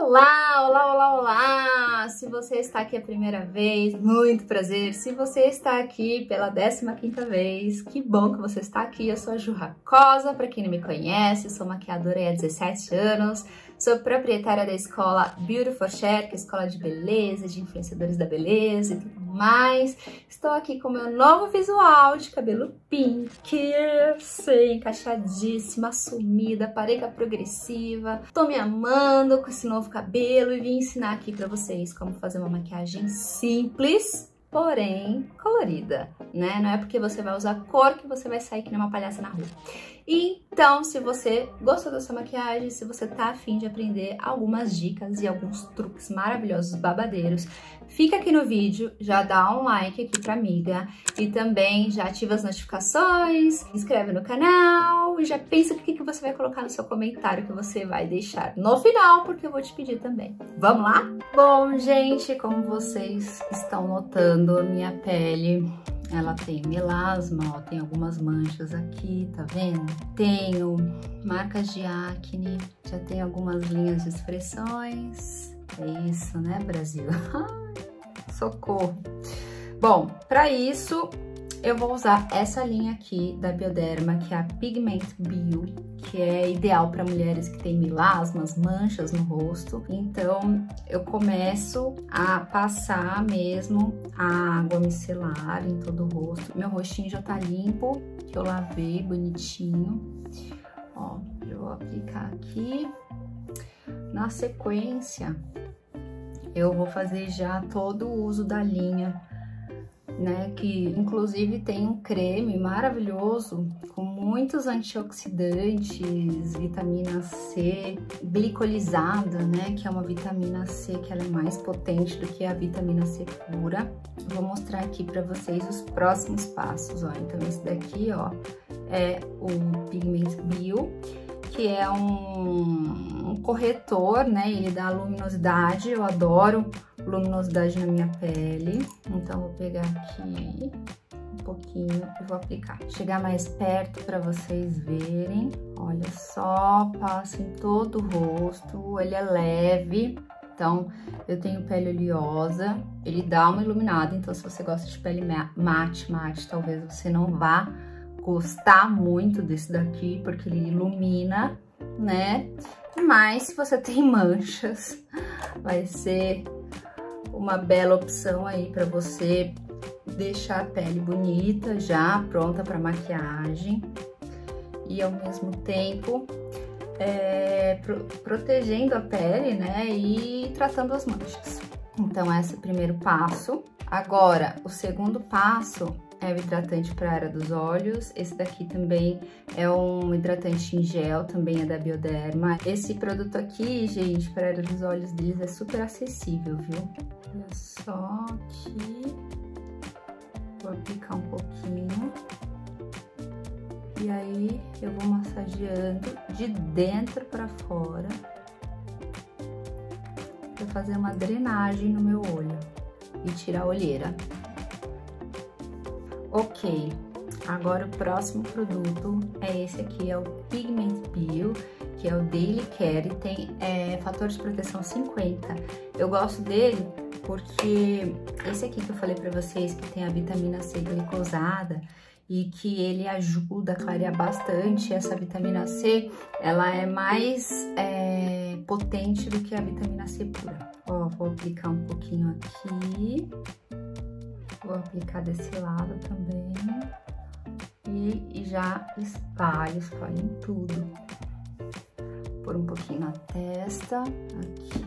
Olá, olá, olá, olá! Se você está aqui a primeira vez, muito prazer. Se você está aqui pela 15ª vez, que bom que você está aqui. Eu sou a Ju Racosa, para quem não me conhece, sou maquiadora há 17 anos, sou proprietária da escola Beauty for Share, que é a escola de beleza, de influenciadores da beleza e tudo mais. Estou aqui com o meu novo visual de cabelo pink, sei, encaixadíssima, assumida, parei progressiva. Tô me amando com esse novo cabelo e vim ensinar aqui pra vocês como fazer uma maquiagem simples, porém colorida, né? Não é porque você vai usar cor que você vai sair que nem uma palhaça na rua. Então, se você gostou dessa maquiagem, se você tá afim de aprender algumas dicas e alguns truques maravilhosos, babadeiros, fica aqui no vídeo, já dá um like aqui pra amiga e também já ativa as notificações, se inscreve no canal e já pensa o que você vai colocar no seu comentário que você vai deixar no final, porque eu vou te pedir também. Vamos lá? Bom, gente, como vocês estão notando, a minha pele, ela tem melasma, ó, tem algumas manchas aqui, tá vendo? Tenho marcas de acne, já tem algumas linhas de expressões. É isso, né, Brasil? Socorro! Bom, para isso eu vou usar essa linha aqui da Bioderma, que é a Pigment Bio, que é ideal para mulheres que têm melasmas, manchas no rosto. Então, eu começo a passar mesmo a água micelar em todo o rosto. Meu rostinho já tá limpo, que eu lavei bonitinho. Ó, eu vou aplicar aqui. Na sequência, eu vou fazer já todo o uso da linha, né, que inclusive tem um creme maravilhoso com muitos antioxidantes, vitamina C glicolizada, né, que é uma vitamina C que ela é mais potente do que a vitamina C pura. Vou mostrar aqui para vocês os próximos passos, ó. Então esse daqui, ó, é o Pigment Bio, que é um corretor, né, ele dá luminosidade, eu adoro luminosidade na minha pele, então vou pegar aqui um pouquinho e vou aplicar. Chegar mais perto para vocês verem, olha só, passa em todo o rosto, ele é leve, então eu tenho pele oleosa, ele dá uma iluminada, então se você gosta de pele mate, talvez você não vá gostar muito desse daqui, porque ele ilumina, né? Mas se você tem manchas, vai ser uma bela opção aí para você deixar a pele bonita, já pronta para maquiagem e ao mesmo tempo protegendo a pele, né? E tratando as manchas. Então esse é o primeiro passo. Agora, o segundo passo é o hidratante para a área dos olhos. Esse daqui também é um hidratante em gel, também é da Bioderma. Esse produto aqui, gente, para a área dos olhos deles é super acessível, viu? Olha só aqui. Vou aplicar um pouquinho. E aí eu vou massageando de dentro para fora para fazer uma drenagem no meu olho e tirar a olheira. Ok, agora o próximo produto é esse aqui, é o Pigment Bio, que é o Daily Care, e tem fator de proteção 50. Eu gosto dele porque esse aqui que eu falei pra vocês, que tem a vitamina C glicosada e que ele ajuda a clarear bastante. Essa vitamina C, ela é mais potente do que a vitamina C pura. Ó, vou aplicar um pouquinho aqui. Vou aplicar desse lado também e já espalho em tudo. Por um pouquinho na testa, aqui.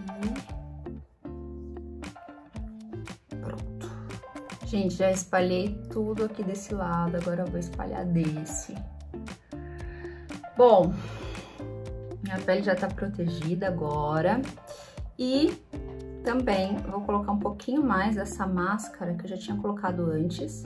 Pronto. Gente, já espalhei tudo aqui desse lado, agora eu vou espalhar desse. Bom, minha pele já tá protegida agora e também vou colocar um pouquinho mais dessa máscara que eu já tinha colocado antes.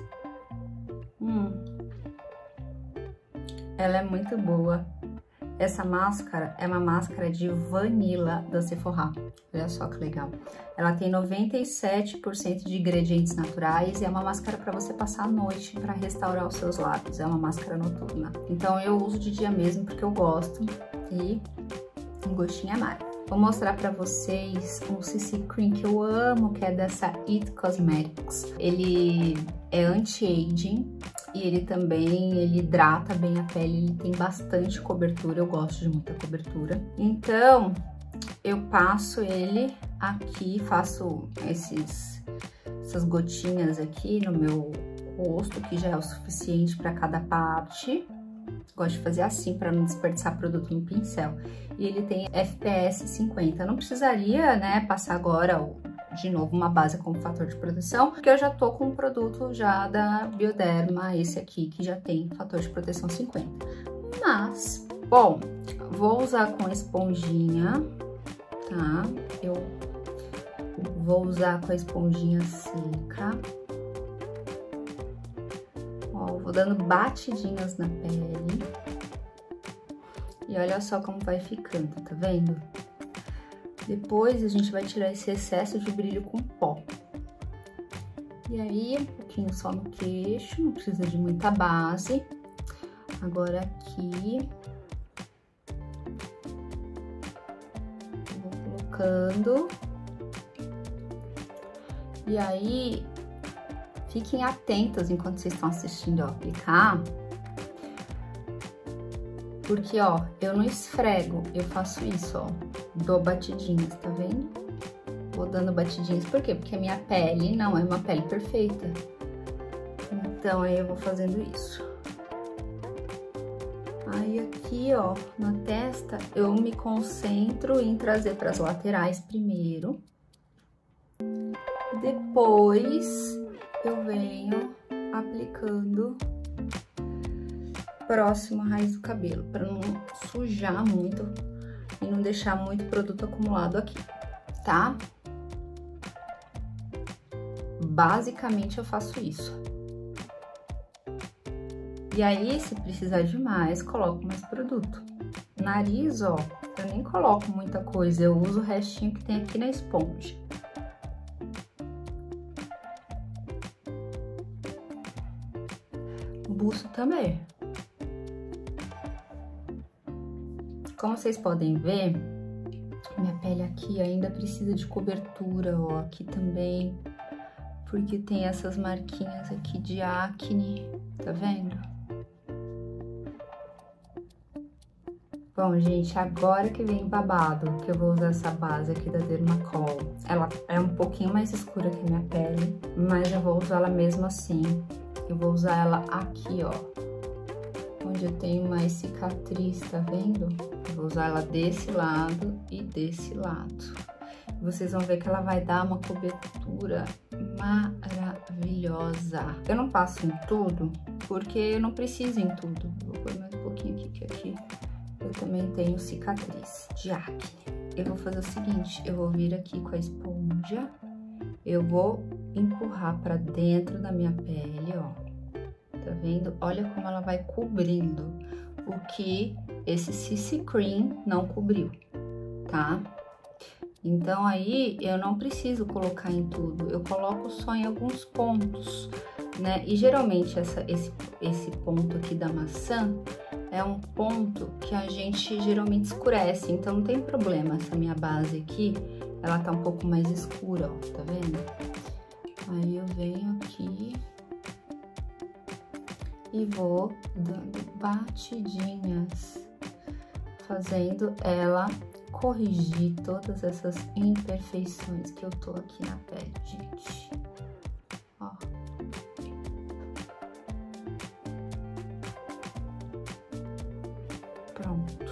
Ela é muito boa. Essa máscara é uma máscara de Vanilla da Sephora. Olha só que legal. Ela tem 97% de ingredientes naturais e é uma máscara para você passar a noite para restaurar os seus lábios. É uma máscara noturna. Então eu uso de dia mesmo porque eu gosto e um gostinho amargo. vou mostrar pra vocês um CC Cream que eu amo, que é dessa It Cosmetics. Ele é anti-aging e ele também, ele hidrata bem a pele, ele tem bastante cobertura, eu gosto de muita cobertura. Então, eu passo ele aqui, faço essas gotinhas aqui no meu rosto, que já é o suficiente para cada parte. Gosto de fazer assim para não desperdiçar produto no pincel. E ele tem FPS 50. Não precisaria, né, passar agora de novo uma base como fator de proteção, porque eu já tô com um produto já da Bioderma, esse aqui, que já tem fator de proteção 50. Mas, bom, vou usar com esponjinha, tá? Eu vou usar com a esponjinha seca. Ó, vou dando batidinhas na pele. E olha só como vai ficando, tá vendo? Depois a gente vai tirar esse excesso de brilho com pó. E aí, um pouquinho só no queixo, não precisa de muita base. Agora aqui. Vou colocando. E aí, fiquem atentos enquanto vocês estão assistindo eu aplicar. Porque, ó, eu não esfrego, eu faço isso, ó. Dou batidinhas, tá vendo? Vou dando batidinhas, por quê? Porque a minha pele não é uma pele perfeita. Então, aí eu vou fazendo isso. Aí aqui, ó, na testa, eu me concentro em trazer para as laterais primeiro. Depois, eu venho aplicando próximo à raiz do cabelo, para não sujar muito e não deixar muito produto acumulado aqui, tá? Basicamente, eu faço isso. E aí, se precisar de mais, coloco mais produto. Nariz, ó, eu nem coloco muita coisa, eu uso o restinho que tem aqui na esponja. Buço também. Como vocês podem ver, minha pele aqui ainda precisa de cobertura, ó, aqui também, porque tem essas marquinhas aqui de acne, tá vendo? Bom, gente, agora que vem o babado, que eu vou usar essa base aqui da Dermacol. Ela é um pouquinho mais escura que a minha pele, mas eu vou usar ela mesmo assim. Eu vou usar ela aqui, ó, onde eu tenho mais cicatriz, tá vendo? Eu vou usar ela desse lado e desse lado. Vocês vão ver que ela vai dar uma cobertura maravilhosa. Eu não passo em tudo, porque eu não preciso em tudo. Vou pôr mais um pouquinho aqui, que aqui eu também tenho cicatriz de acne. Eu vou fazer o seguinte, eu vou vir aqui com a esponja, eu vou empurrar pra dentro da minha pele, ó. Tá vendo? Olha como ela vai cobrindo o que esse CC Cream não cobriu, tá? Então, aí, eu não preciso colocar em tudo, eu coloco só em alguns pontos, né? E, geralmente, esse ponto aqui da maçã é um ponto que a gente geralmente escurece, então não tem problema essa minha base aqui, ela tá um pouco mais escura, ó, tá vendo? Aí, eu venho aqui e vou dando batidinhas, fazendo ela corrigir todas essas imperfeições que eu tô aqui na pele, gente. Ó. Pronto.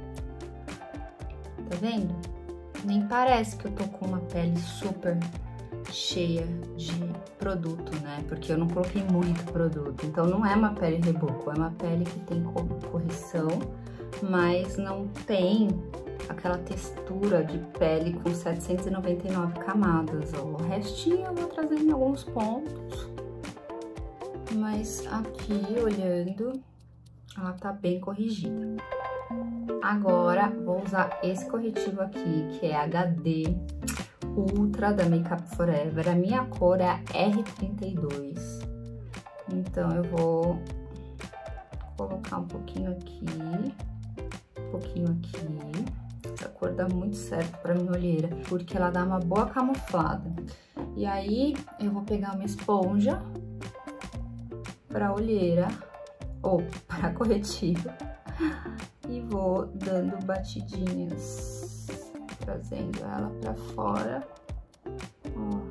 Tá vendo? Nem parece que eu tô com uma pele super cheia de produto, né? Porque eu não coloquei muito produto. Então, não é uma pele reboco, é uma pele que tem correção, mas não tem aquela textura de pele com 799 camadas. Ó. O restinho eu vou trazer em alguns pontos, mas aqui, olhando, ela tá bem corrigida. Agora, vou usar esse corretivo aqui, que é HD Ultra da Makeup Forever. A minha cor é a R32. Então, eu vou colocar um pouquinho aqui, Essa cor dá muito certo pra minha olheira, porque ela dá uma boa camuflada. E aí, eu vou pegar uma esponja pra olheira, ou pra corretivo, e vou dando batidinhas, trazendo ela pra fora, ó,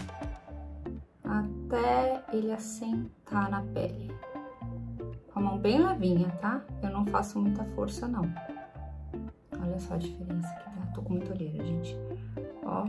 até ele assentar na pele. Com a mão bem levinha, tá? Eu não faço muita força, não. Olha só a diferença que dá. Tô com muita olheira, gente. Ó.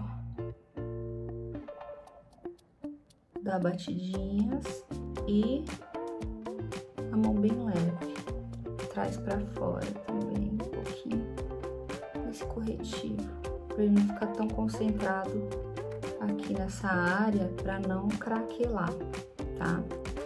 Dá batidinhas e a mão bem leve. Traz pra fora também um pouquinho desse corretivo, pra ele não ficar tão concentrado aqui nessa área, pra não craquelar, tá?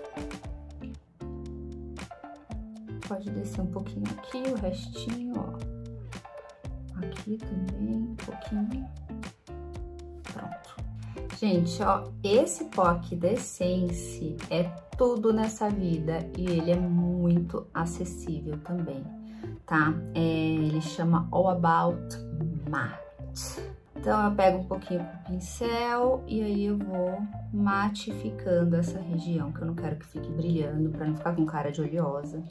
Pode descer um pouquinho aqui, o restinho, ó. Aqui também, um pouquinho. Pronto. Gente, ó, esse pó aqui da Essence é tudo nessa vida e ele é muito acessível também, tá? Ele chama All About Matte. Então, eu pego um pouquinho com o pincel e aí eu vou matificando essa região, que eu não quero que fique brilhando, pra não ficar com cara de oleosa.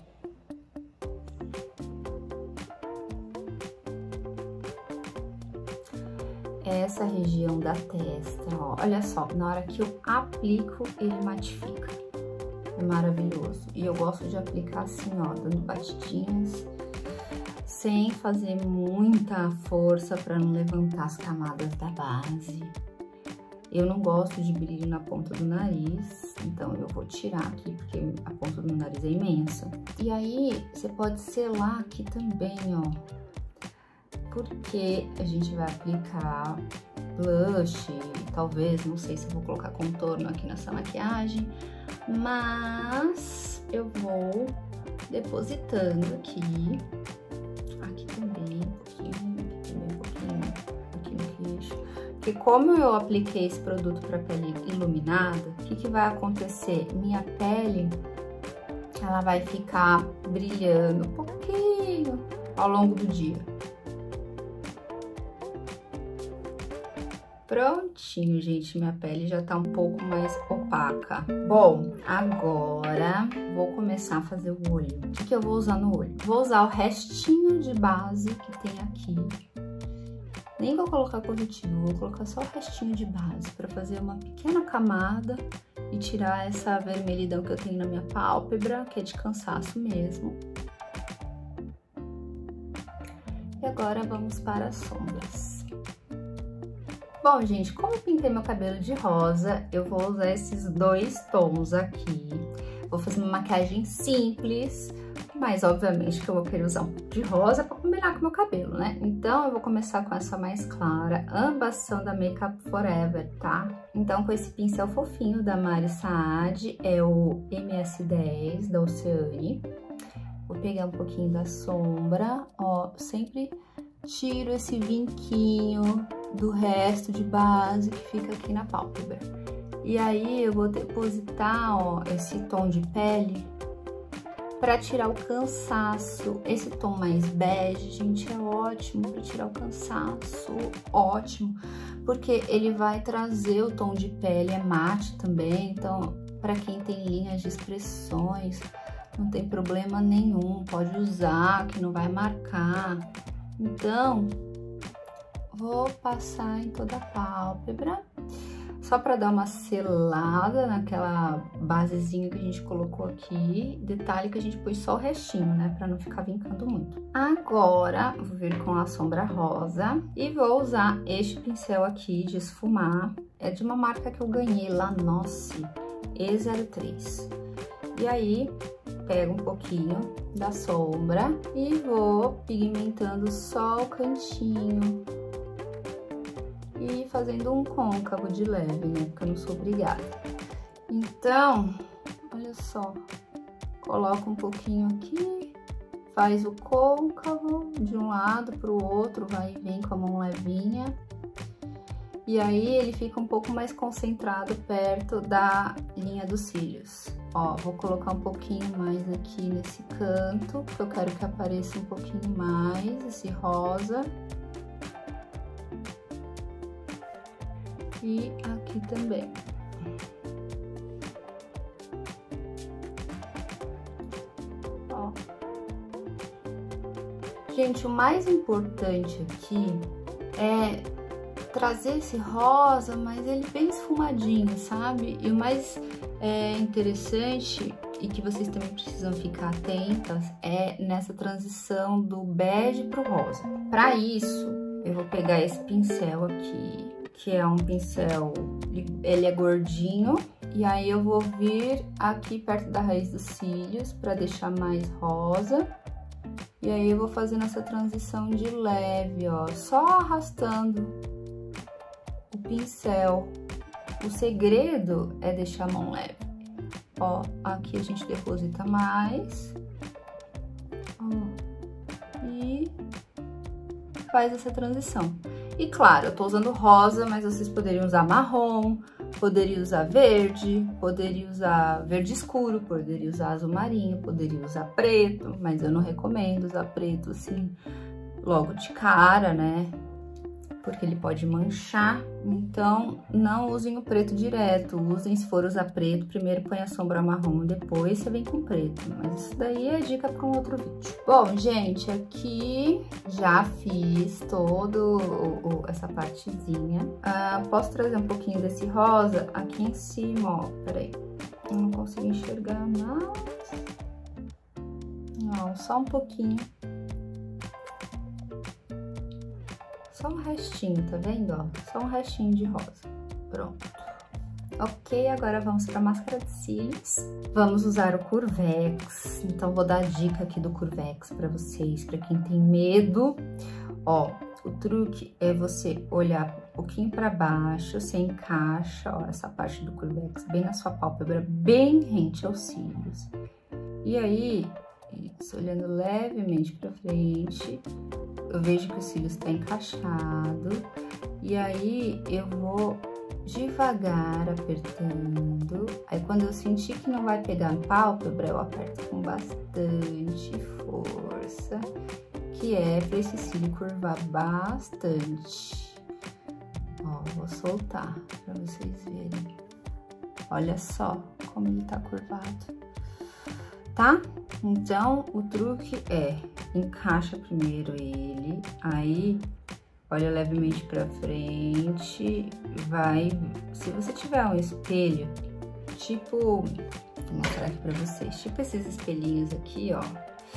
Essa região da testa, ó, olha só, na hora que eu aplico, ele matifica. É maravilhoso. E eu gosto de aplicar assim, ó, dando batidinhas, sem fazer muita força para não levantar as camadas da base. Eu não gosto de brilho na ponta do nariz, então eu vou tirar aqui, porque a ponta do nariz é imensa. E aí, você pode selar aqui também, ó. Porque a gente vai aplicar blush, talvez, não sei se eu vou colocar contorno aqui nessa maquiagem, mas eu vou depositando aqui também, um pouquinho no queixo. Porque como eu apliquei esse produto para pele iluminada, o que vai acontecer? Minha pele, ela vai ficar brilhando um pouquinho ao longo do dia. Prontinho, gente, minha pele já tá um pouco mais opaca. Bom, agora vou começar a fazer o olho. O que eu vou usar no olho? Vou usar o restinho de base que tem aqui. Nem vou colocar corretivo, vou colocar só o restinho de base pra fazer uma pequena camada e tirar essa vermelhidão que eu tenho na minha pálpebra, que é de cansaço mesmo. E agora vamos para as sombras. Bom, gente, como eu pintei meu cabelo de rosa, eu vou usar esses dois tons aqui. Vou fazer uma maquiagem simples, mas obviamente que eu vou querer usar um pouco de rosa pra combinar com o meu cabelo, né? Então, eu vou começar com essa mais clara, ambas são da Makeup Forever, tá? Então, com esse pincel fofinho da Mari Saad, é o MS10 da Oceane. Vou pegar um pouquinho da sombra, ó, sempre tiro esse vinquinho do resto de base que fica aqui na pálpebra. E aí eu vou depositar, ó, esse tom de pele para tirar o cansaço. Esse tom mais bege, gente, é ótimo para tirar o cansaço, ótimo, porque ele vai trazer o tom de pele, é mate também, então para quem tem linhas de expressões, não tem problema nenhum, pode usar, que não vai marcar. Então, vou passar em toda a pálpebra, só para dar uma selada naquela basezinha que a gente colocou aqui. Detalhe que a gente pôs só o restinho, né, para não ficar vincando muito. Agora, vou vir com a sombra rosa e vou usar este pincel aqui de esfumar. É de uma marca que eu ganhei lá, Noce, E03. E aí, pego um pouquinho da sombra e vou pigmentando só o cantinho e fazendo um côncavo de leve, né? Porque eu não sou obrigada. Então, olha só, coloca um pouquinho aqui, faz o côncavo de um lado para o outro, vai e vem com a mão levinha. E aí ele fica um pouco mais concentrado perto da linha dos cílios. Ó, vou colocar um pouquinho mais aqui nesse canto, porque eu quero que apareça um pouquinho mais esse rosa. E aqui também. Ó. Gente, o mais importante aqui é trazer esse rosa, mas ele bem esfumadinho, sabe? E o mais interessante e que vocês também precisam ficar atentas é nessa transição do bege pro rosa. Para isso, eu vou pegar esse pincel aqui, que é um pincel, ele é gordinho, e aí eu vou vir aqui perto da raiz dos cílios para deixar mais rosa. E aí eu vou fazendo essa transição de leve, ó, só arrastando o pincel. O segredo é deixar a mão leve. Ó, aqui a gente deposita mais. Ó, e faz essa transição. E claro, eu tô usando rosa, mas vocês poderiam usar marrom, poderiam usar verde, poderiam usar verde escuro, poderiam usar azul marinho, poderiam usar preto, mas eu não recomendo usar preto assim logo de cara, né? Porque ele pode manchar, então não usem o preto direto, usem, se for usar preto, primeiro põe a sombra marrom, depois você vem com preto, mas isso daí é dica para um outro vídeo. Bom, gente, aqui já fiz essa partezinha. Posso trazer um pouquinho desse rosa aqui em cima, ó, peraí, eu não consigo enxergar mais, não, só um pouquinho. Só um restinho, tá vendo, ó? Só um restinho de rosa. Pronto. Ok, agora vamos pra máscara de cílios. Vamos usar o Curvex. Então, vou dar a dica aqui do Curvex pra vocês, pra quem tem medo. Ó, o truque é você olhar um pouquinho pra baixo, você encaixa, ó, essa parte do Curvex bem na sua pálpebra, bem rente aos cílios. E aí, isso, olhando levemente pra frente, eu vejo que o cílio está encaixado, e aí eu vou devagar apertando. Aí quando eu sentir que não vai pegar na pálpebra, eu aperto com bastante força, que é para esse cílio curvar bastante. Ó, vou soltar para vocês verem. Olha só como ele tá curvado. Tá? Então, o truque é, encaixa primeiro ele, aí olha levemente pra frente, vai, se você tiver um espelho, tipo, vou mostrar aqui pra vocês, tipo esses espelhinhos aqui, ó,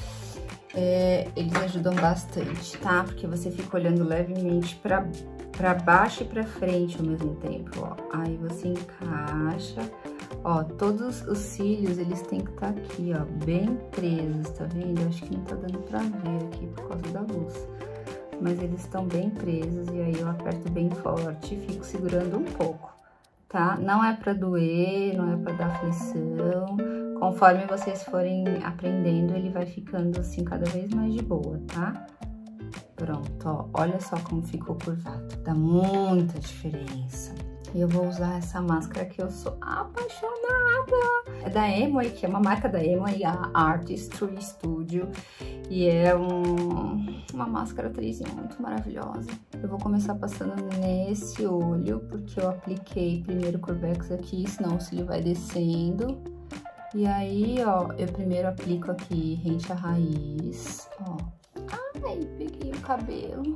eles ajudam bastante, tá? Porque você fica olhando levemente pra baixo e pra frente ao mesmo tempo, ó, aí você encaixa. Ó, todos os cílios, eles têm que estar aqui, ó, bem presos, tá vendo? Eu acho que não tá dando pra ver aqui por causa da luz. Mas eles estão bem presos e aí eu aperto bem forte e fico segurando um pouco, tá? Não é pra doer, não é pra dar aflição. Conforme vocês forem aprendendo, ele vai ficando assim cada vez mais de boa, tá? Pronto, ó, olha só como ficou curvado. Dá muita diferença. E eu vou usar essa máscara que eu sou apaixonada. É da Emoi, que é uma marca da Emoi, a Artistry Studio. E é uma máscara 3 em 1 muito maravilhosa. Eu vou começar passando nesse olho, porque eu apliquei primeiro o Curvex aqui, senão o cílio vai descendo. E aí, ó, eu primeiro aplico aqui rente à raiz, ó. Ai, peguei o cabelo.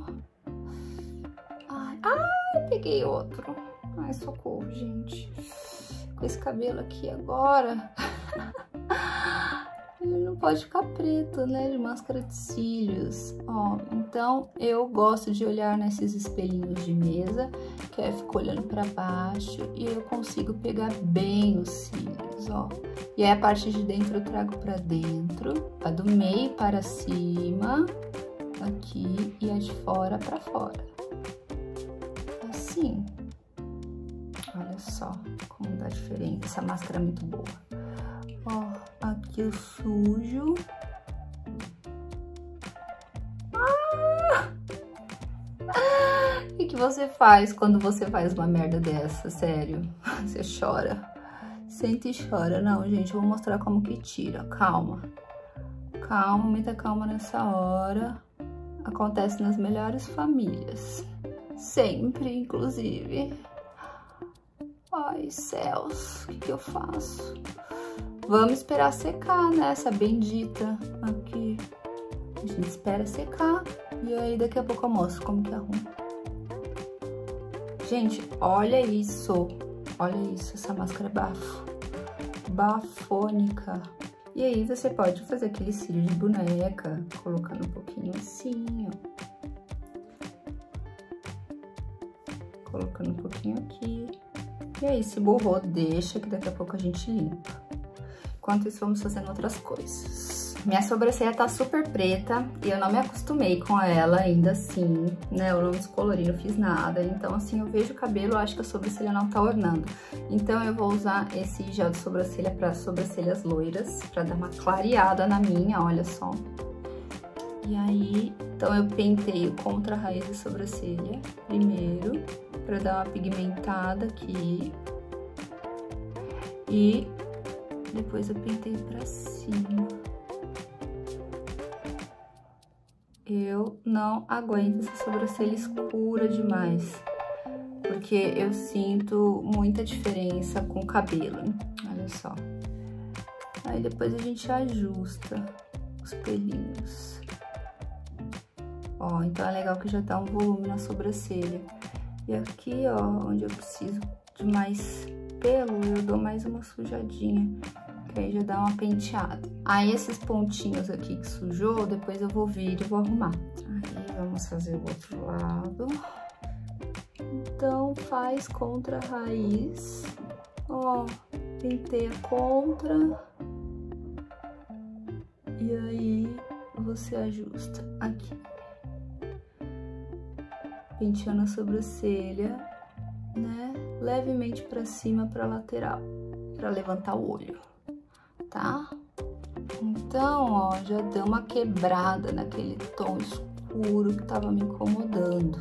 Ai, peguei outro. Ai, socorro, gente. Com esse cabelo aqui agora, ele não pode ficar preto, né? De máscara de cílios. Ó, então eu gosto de olhar nesses espelhinhos de mesa, que aí eu fico olhando pra baixo e eu consigo pegar bem os cílios, ó. E aí a parte de dentro eu trago pra dentro, a do meio para cima, aqui, e a de fora pra fora. Assim. Olha só como dá diferença. Essa máscara é muito boa. Ó, aqui eu sujo. O que você faz quando você faz uma merda dessa? Sério? Você chora. Senta e chora. Não, gente, eu vou mostrar como que tira. Calma. Calma, muita calma nessa hora. Acontece nas melhores famílias. Sempre, inclusive. Ai, céus, o que eu faço? Vamos esperar secar, né, essa bendita aqui. A gente espera secar e aí daqui a pouco eu mostro como que arruma. Gente, olha isso. Olha isso, essa máscara bafônica. E aí você pode fazer aquele cílio de boneca, colocando um pouquinho assim, ó. Colocando um pouquinho aqui. E aí, se borrou, deixa que daqui a pouco a gente limpa. Enquanto isso, vamos fazendo outras coisas. Minha sobrancelha tá super preta e eu não me acostumei com ela ainda assim, né? Eu não descolori, não fiz nada. Então, assim, eu vejo o cabelo, eu acho que a sobrancelha não tá ornando. Então, eu vou usar esse gel de sobrancelha para sobrancelhas loiras, pra dar uma clareada na minha, olha só. E aí, então eu penteio contra a raiz da sobrancelha primeiro, pra dar uma pigmentada aqui. E depois eu penteio pra cima. Eu não aguento essa sobrancelha escura demais, porque eu sinto muita diferença com o cabelo, olha só. Aí depois a gente ajusta os pelinhos. Ó, então é legal que já tá um volume na sobrancelha. E aqui, ó, onde eu preciso de mais pelo, eu dou mais uma sujadinha, que aí já dá uma penteada. Aí esses pontinhos aqui que sujou, depois eu vou vir e vou arrumar. Aí vamos fazer o outro lado. Então faz contra a raiz, ó, penteia contra. E aí você ajusta aqui. Penteando a sobrancelha, né, levemente pra cima, pra lateral, pra levantar o olho, tá? Então, ó, já deu uma quebrada naquele tom escuro que tava me incomodando.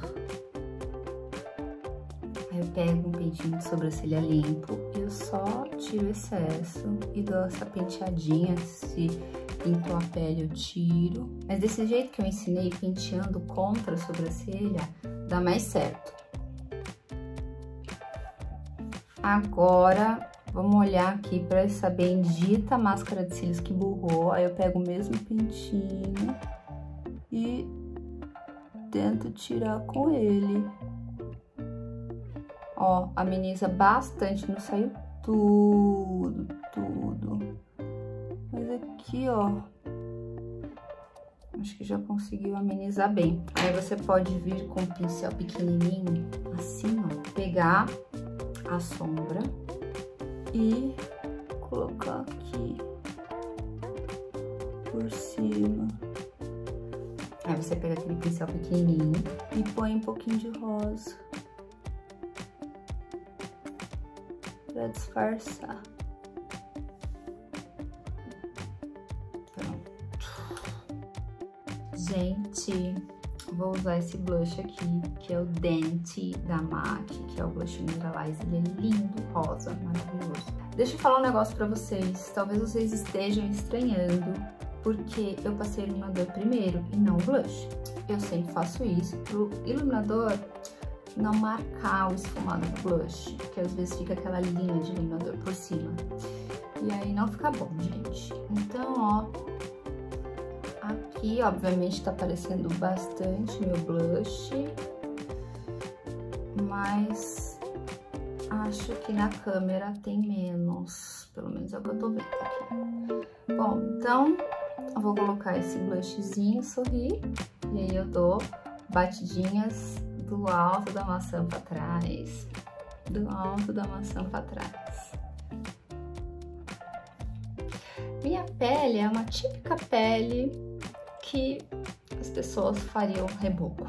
Aí eu pego um pentinho de sobrancelha limpo, eu só tiro o excesso e dou essa penteadinha, se pintou a pele eu tiro. Mas desse jeito que eu ensinei, penteando contra a sobrancelha, dá mais certo. Agora, vamos olhar aqui para essa bendita máscara de cílios que borrou. Aí eu pego o mesmo pentinho e tento tirar com ele. Ó, ameniza bastante, não saiu tudo. Mas aqui, ó, acho que já conseguiu amenizar bem. Aí você pode vir com um pincel pequenininho, assim, ó, pegar a sombra e colocar aqui por cima. Aí você pega aquele pincel pequenininho e põe um pouquinho de rosa pra disfarçar. Gente, vou usar esse blush aqui, que é o Dente da MAC, que é o blush Mineralize. Ele é lindo, rosa, maravilhoso. Deixa eu falar um negócio pra vocês. Talvez vocês estejam estranhando, porque eu passei o iluminador primeiro e não o blush. Eu sempre faço isso pro iluminador não marcar o esfumado do blush, porque às vezes fica aquela linha de iluminador por cima. E aí não fica bom, gente. Então, ó, aqui, obviamente, tá aparecendo bastante meu blush, mas acho que na câmera tem menos, pelo menos é o que eu tô vendo aqui. Bom, então, eu vou colocar esse blushzinho, sorrir, e aí eu dou batidinhas do alto da maçã pra trás, do alto da maçã pra trás. Minha pele é uma típica pele que as pessoas fariam reboco,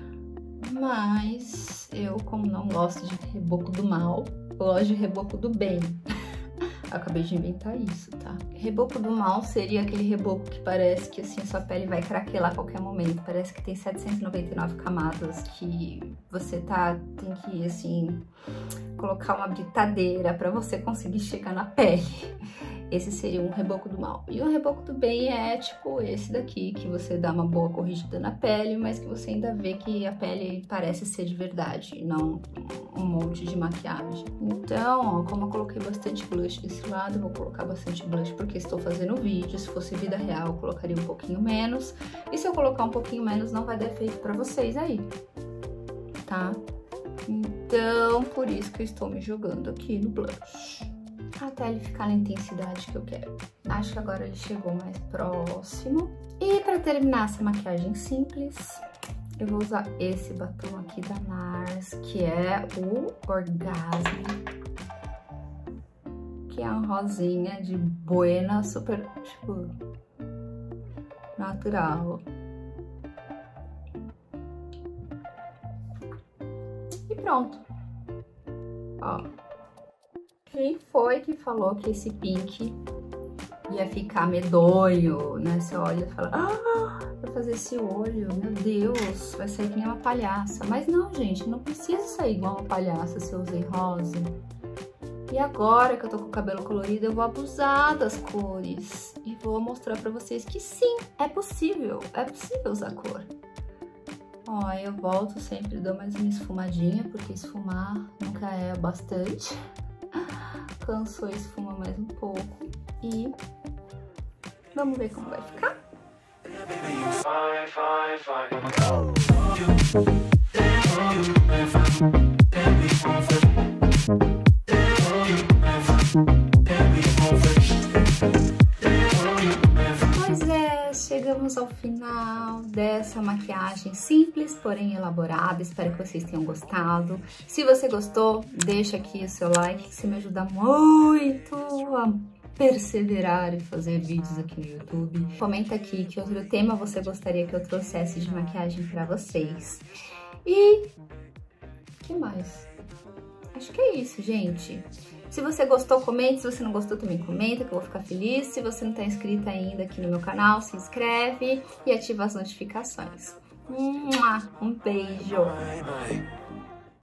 mas eu, como não gosto de reboco do mal, gosto de reboco do bem. Acabei de inventar isso, tá? Reboco do mal seria aquele reboco que parece que, assim, sua pele vai craquelar a qualquer momento. Parece que tem 799 camadas, que você tem que, assim, colocar uma britadeira pra você conseguir chegar na pele. Esse seria um reboco do mal. E o reboco do bem é tipo esse daqui, que você dá uma boa corrigida na pele, mas que você ainda vê que a pele parece ser de verdade, não um monte de maquiagem. Então, ó, como eu coloquei bastante blush desse lado, eu vou colocar bastante blush porque estou fazendo vídeo. Se fosse vida real, eu colocaria um pouquinho menos. E se eu colocar um pouquinho menos, não vai dar efeito pra vocês aí, tá? Então, por isso que eu estou me jogando aqui no blush, até ele ficar na intensidade que eu quero. Acho que agora ele chegou mais próximo. E para terminar essa maquiagem simples, eu vou usar esse batom aqui da NARS, que é o Orgasmo, que é um rosinha de buena, super, tipo, natural. E pronto. Ó. Quem foi que falou que esse pink ia ficar medonho, né? Você olha e fala, vou fazer esse olho, meu Deus, vai sair que nem uma palhaça. Mas não, gente, não precisa sair igual uma palhaça se eu usei rosa. E agora que eu tô com o cabelo colorido, eu vou abusar das cores. E vou mostrar pra vocês que sim, é possível usar cor. Ó, eu volto sempre, dou mais uma esfumadinha, porque esfumar nunca é bastante. Cansou, esfuma mais um pouco. E vamos ver como vai ficar. Pois é, chegamos ao final dessa maquiagem simples, porém elaborada. Espero que vocês tenham gostado. Se você gostou, deixa aqui o seu like, que isso me ajuda muito a perseverar e fazer vídeos aqui no YouTube. Comenta aqui que outro tema você gostaria que eu trouxesse de maquiagem pra vocês. E... que mais? Acho que é isso, gente. Se você gostou, comente. Se você não gostou, também comenta, que eu vou ficar feliz. Se você não tá inscrito ainda aqui no meu canal, se inscreve e ativa as notificações. Um beijo!